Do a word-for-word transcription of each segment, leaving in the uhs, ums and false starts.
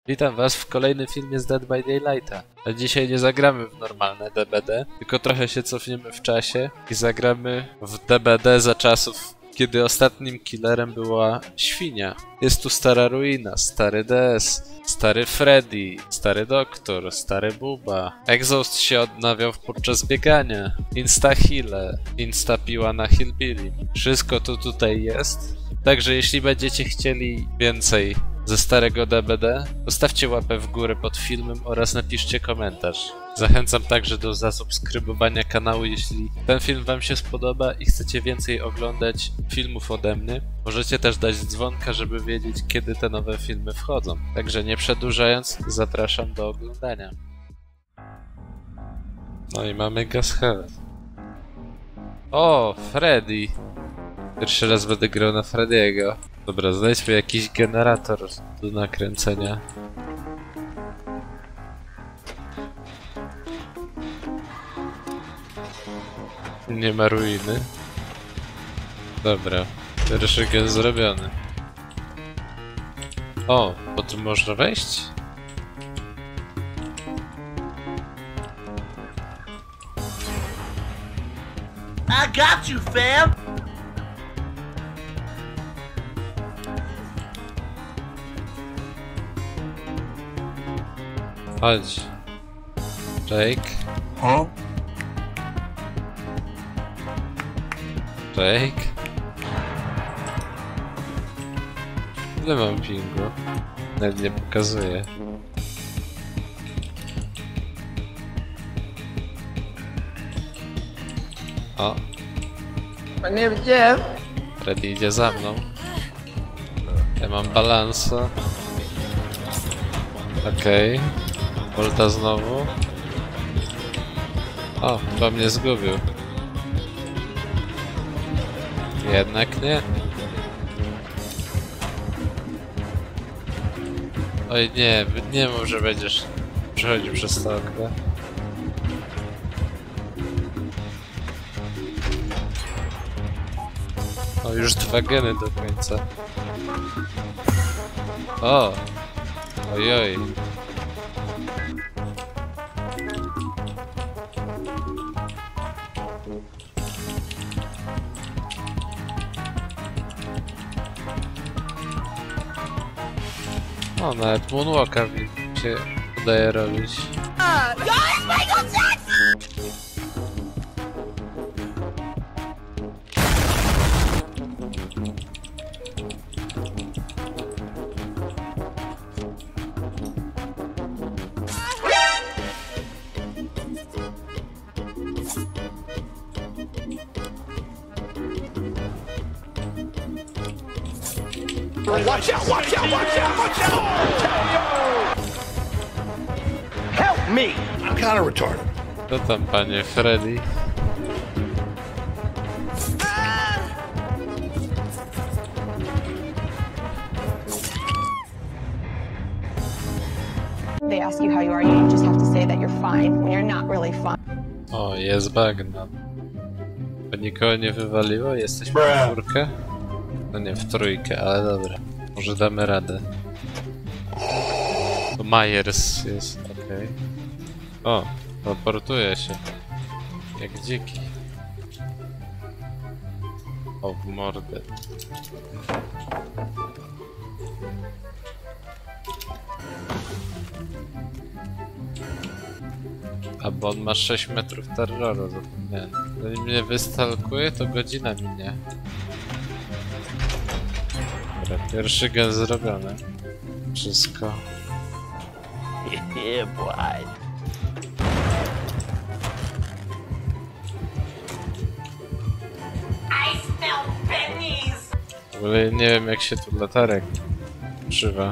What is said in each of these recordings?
Witam was w kolejnym filmie z Dead by Daylighta. A dzisiaj nie zagramy w normalne D B D, tylko trochę się cofniemy w czasie i zagramy w D B D za czasów, kiedy ostatnim killerem była świnia. Jest tu stara ruina, stary D S, stary Freddy, stary doktor, stary Buba. Exhaust się odnawiał podczas biegania. Insta heale, insta piła na hillbilly. Wszystko to tutaj jest. Także jeśli będziecie chcieli więcej ze starego D B D, zostawcie łapę w górę pod filmem oraz napiszcie komentarz. Zachęcam także do zasubskrybowania kanału, jeśli ten film wam się spodoba i chcecie więcej oglądać filmów ode mnie. Możecie też dać dzwonka, żeby wiedzieć, kiedy te nowe filmy wchodzą. Także nie przedłużając, zapraszam do oglądania. No i mamy gas helmet. O, Freddy! Pierwszy raz będę grał na Freddy'ego. Dobra, znajdźmy jakiś generator do nakręcenia. Nie ma ruiny. Dobra, pierwszy gen zrobiony. O, bo tu można wejść? I got you, fam! Chodź. Jake. Huh? Jake. Ile mam pingu? Nawet nie pokazuje. O. My name is Jeff. Freddy idzie za mną. Ja mam balansa. Okej. Okay. Volta znowu. O, chyba mnie zgubił. Jednak nie. Oj nie, nie mów, że będziesz przechodził przez to okno. O, już dwa geny do końca. O! Ojoj. O, nawet moonwalka mi się udaje robić. Watch out, watch out, watch out, watch out! Help me! I'm kinda retarded. Co tam, panie Freddy? They ask you how you are, you just have to say that you're fine when you're not really fine. O, jest bagno. To nikogo nie wywaliło? Jesteśmy w czwórkę? No nie, w trójkę, ale dobra. Może damy radę. To Myers jest, okej. Okay. O, teleportuje się. Jak dziki. O, w mordę. A bo on ma sześć metrów terroru, zapomniałem. Zanim mnie wystalkuje, to godzina minie. Dobra, pierwszy gen zrobiony. Wszystko. Yeah, boy. I smell pennies. W ogóle nie wiem, jak się tu latarek używa.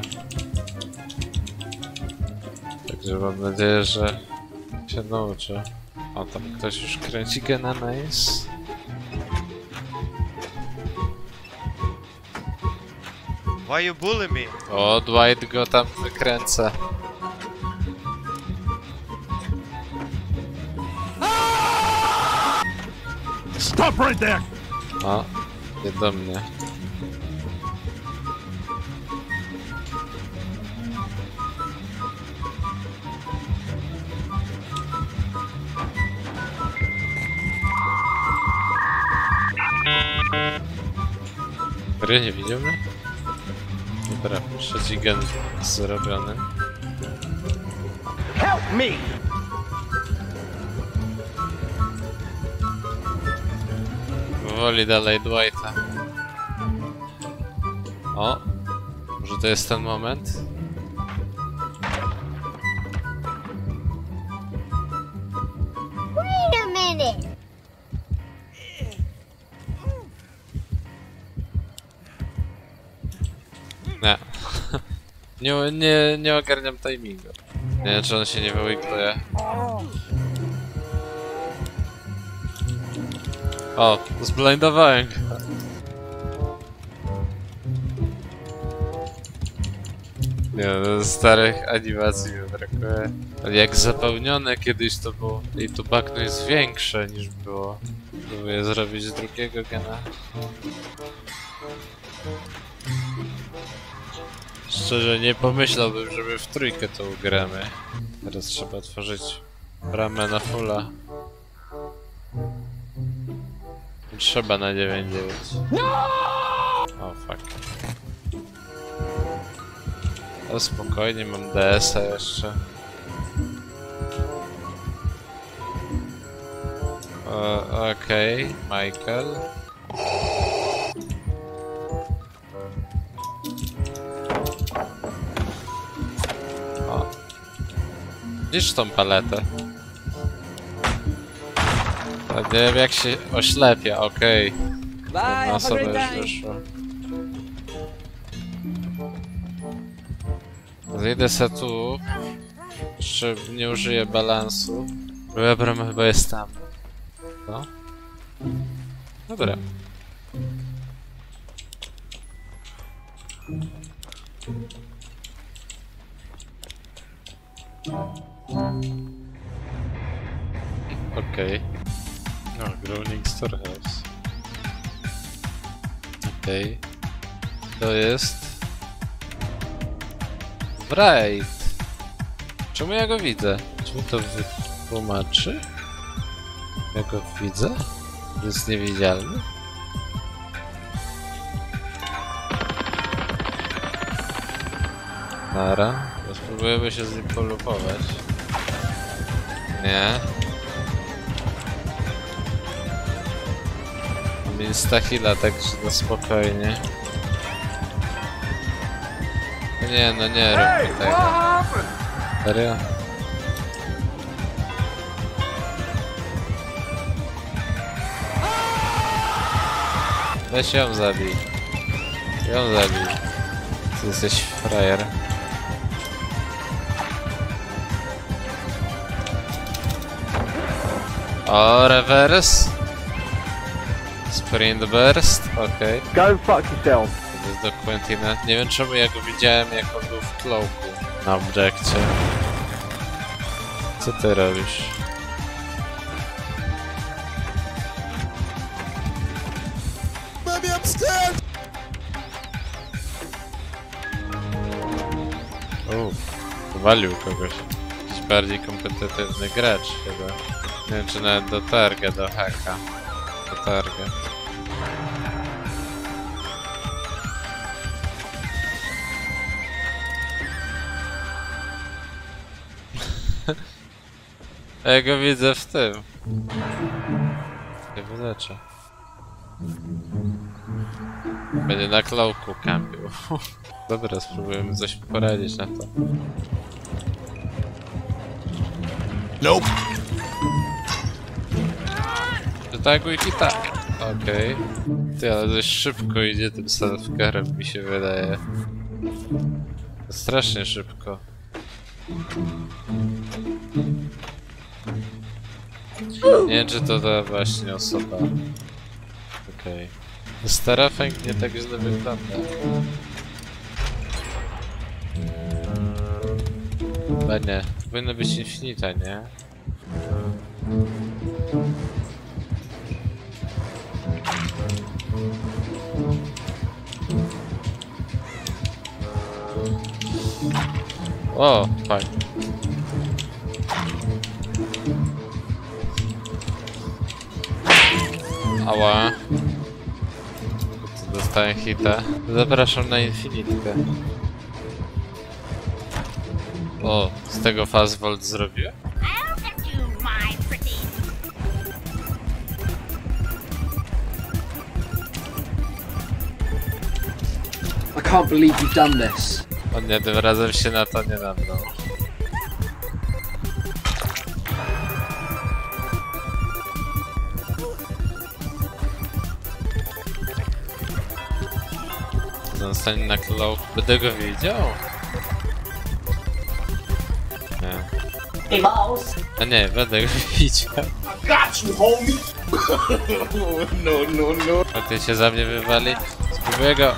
Także mam nadzieję, że się nauczę. O, tam ktoś już kręci gena, nice. Why you bully me? O, Dwight go tam wykręca. Stop right there! O, nie do mnie. Serio nie widział mnie? Dobra, trzeci gen zrobiony. Help me! Powoli dalej Dwighta. O! Może to jest ten moment? Wait a minute. Nie. nie, nie, nie ogarniam timingu. Nie wiem, czy on się nie wyłykluje. O, zblindowałem go. Nie no, starych animacji mi brakuje. Ale jak zapełnione kiedyś to było. I tu bagno jest większe niż było. Próbuję zrobić drugiego gena. Szczerze nie pomyślałbym, żeby w trójkę to ugramy. Teraz trzeba otworzyć bramę na fulla. Trzeba na dziewięć dziewięć. O fuck. O spokojnie, mam D S a jeszcze. Okej, okay. Michael. O. Widzisz tą paletę? Nie wiem jak się oślepia, okej. Okay. Jedna osoba już wyszła. Zejdę se tu. Jeszcze nie użyję balansu. Moja brama chyba jest tam. No? Dobra. Okej. Okay. No, Groaning Storehouse. Okej. Okay. To jest... Wright! Czemu ja go widzę? Czemu to wytłumaczy? Ja go widzę? Jest niewidzialny? Nara. Spróbujemy się z nim polupować. Nie. Instahila, także na spokojnie. No nie, no nie rób mi tego. Serio? Weź ją zabij. Ją zabij. Ty jesteś frajer. O, reverse. Sprint burst, okej. Okay. Go fuck yourself. To jest do Quentina. Nie wiem czemu ja go widziałem jak on był w cloaku na obiekcie. Co ty robisz? Uff, powalił kogoś. Jakiś bardziej kompetytywny gracz chyba. Nie wiem czy nawet do targa, do haka. Do targa. Ja go widzę w tym. Nie wyleczę. Będzie na cloaku kampił. Dobra, spróbujemy coś poradzić na to. Nope. Taguj i tak. Okej. Okay. Ty, ale dość szybko idzie tym self-carem, mi się wydaje. Strasznie szybko. Nie wiem, czy to ta właśnie osoba. Okej. Okay. Starafeng nie tak źle wygląda. Chyba nie. Powinno być Infinita, nie? O, fajnie. Ała. dostałem hita. Zapraszam na Infinitkę. O, z tego fast volt zrobiłem? I can't believe you've done this. O nie, tym razem się na to nie nabrał. Zostanie na cloak. Będę go widział? Nie. Hey, boss. A nie, będę go widział. Got you, homie. no, no, no. A ty się za mnie wywali? Spróbuję go.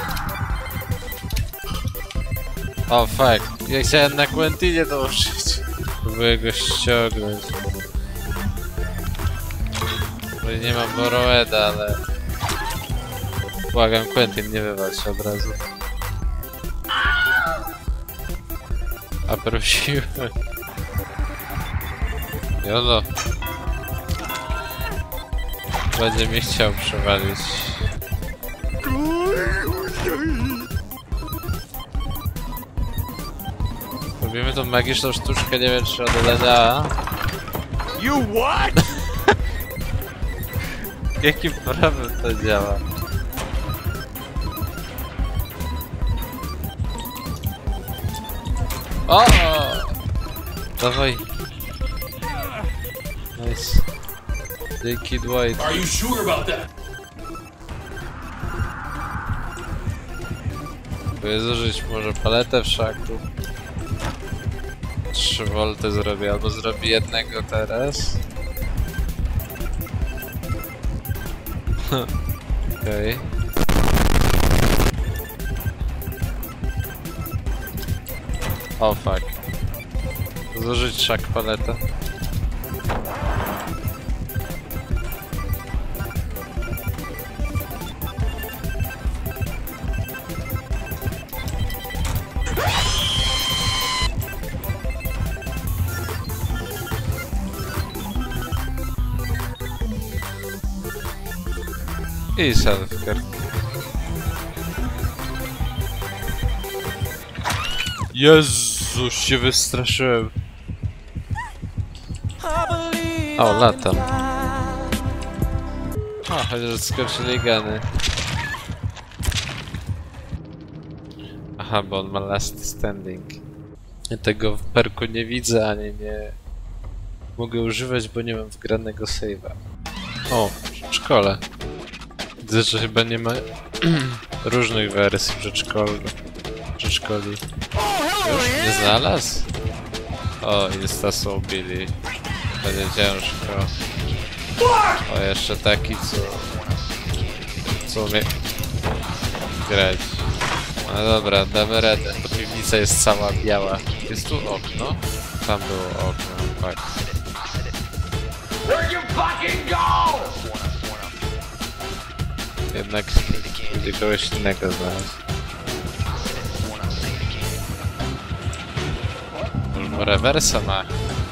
O, fuck. Ja chciałem na Quentinie to użyć. Spróbuję go ściągnąć. Bo nie mam Borroeda, ale... Błagam, Quentin, nie wywal się od razu. A prosiłem. Jolo. Będzie mnie chciał przewalić. Robimy tą magiczną sztuczkę, nie wiem czy ona działa. You what? Jakim prawem to działa? O! Dawaj. Nice. Dzięki Dwight. Are you sure about that? Próbuję zużyć może paletę w szaku. trzy wolty zrobię, albo zrobię jednego teraz. Okej. Okay. O fuck. Zużyć szak paletę. I selfcare. Jezus, się wystraszyłem. O, latam. O, chociaż skoczyli gany. Aha, bo on ma last standing. Ja tego w perku nie widzę, ani nie mogę używać, bo nie mam wgranego save'a. O, w przedszkole. Widzę, że chyba nie ma różnych wersji przedszkolnych. Przedszkoli. Już nie znalazł? O, Insta są ubili. Będzie ciężko. O, jeszcze taki, co... co umie... grać. No dobra, damy radę. To piwnica jest cała biała. Jest tu okno? Tam było okno, tak. Where'd you fucking go? Jednak będzie kogoś innego znaleźć. Może rewersa ma.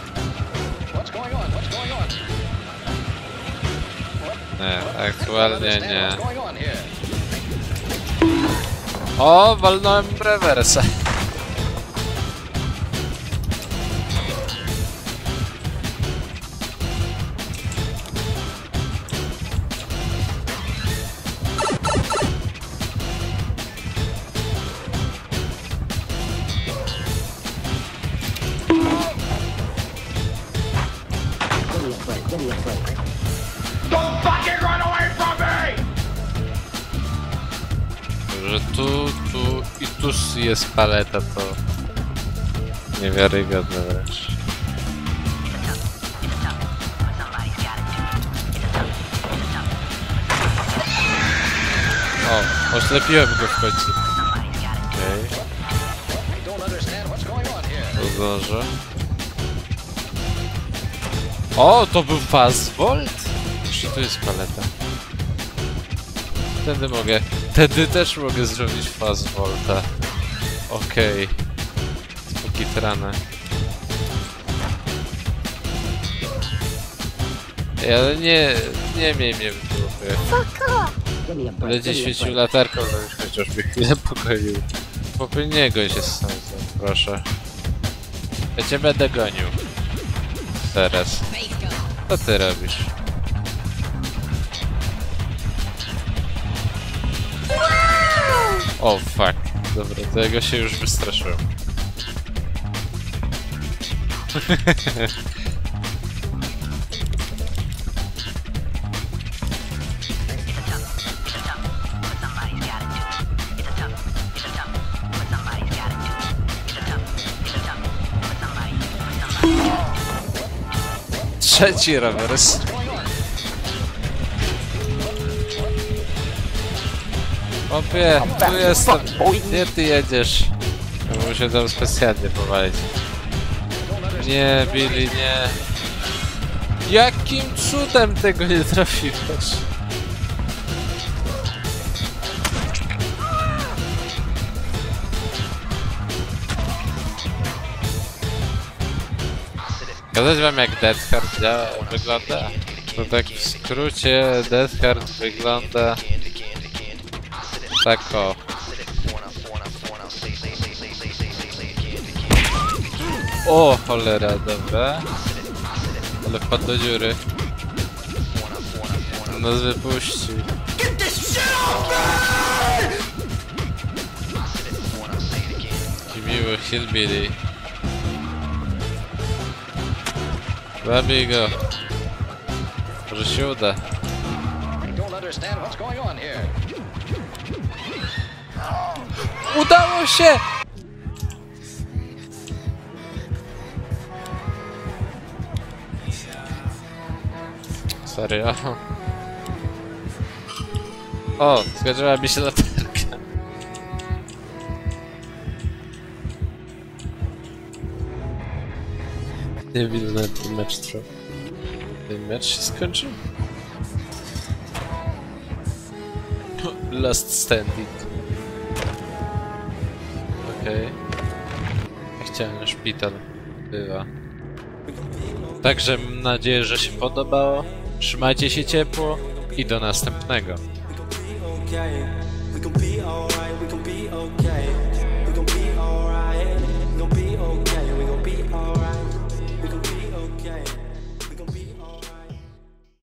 Nie, aktualnie nie. O, walnąłem rewersa. Don't fucking run away from me! Że tu, tu i tu jest paleta, to niewiarygodne wręcz. O, oślepiłem go w końcu. Okej. To zdążę. O, to był fast volt? Czy to jest paleta? Wtedy mogę. Wtedy też mogę zrobić fast volta. Okej. Okay. Spokitrane. Ale nie, nie miej mnie w dupie. Będzie świecił latarką, to już chociaż by chwilę pokoił. Popilniego się sądzę, proszę. Ja cię będę gonił. Teraz. Co ty robisz? O fuck. Dobra, tego się już wystraszyłem. Trzeci rewers. Opie, tu jestem. Gdzie ty jedziesz? Ja muszę tam specjalnie powalić. Nie, Billy, nie. Jakim cudem tego nie trafiłeś? Pokazać wam jak Death Heart działa, wygląda? To tak w skrócie Death Heart wygląda tak o. O cholera, dobra. Ale wpadł do dziury. Nas wypuści. Taki miły hillbilly. Zabij go. Może się uda. Udało się! Serio? O, skończyła mi się latarka. Nie widzę, na ten mecz trwał. Ten mecz się skończył? Last standing. Okej. Okay. Chciałem na szpital. Bywa. Także mam nadzieję, że się podobało. Trzymajcie się ciepło i do następnego. We can be okay, we can be alright, we can be okay.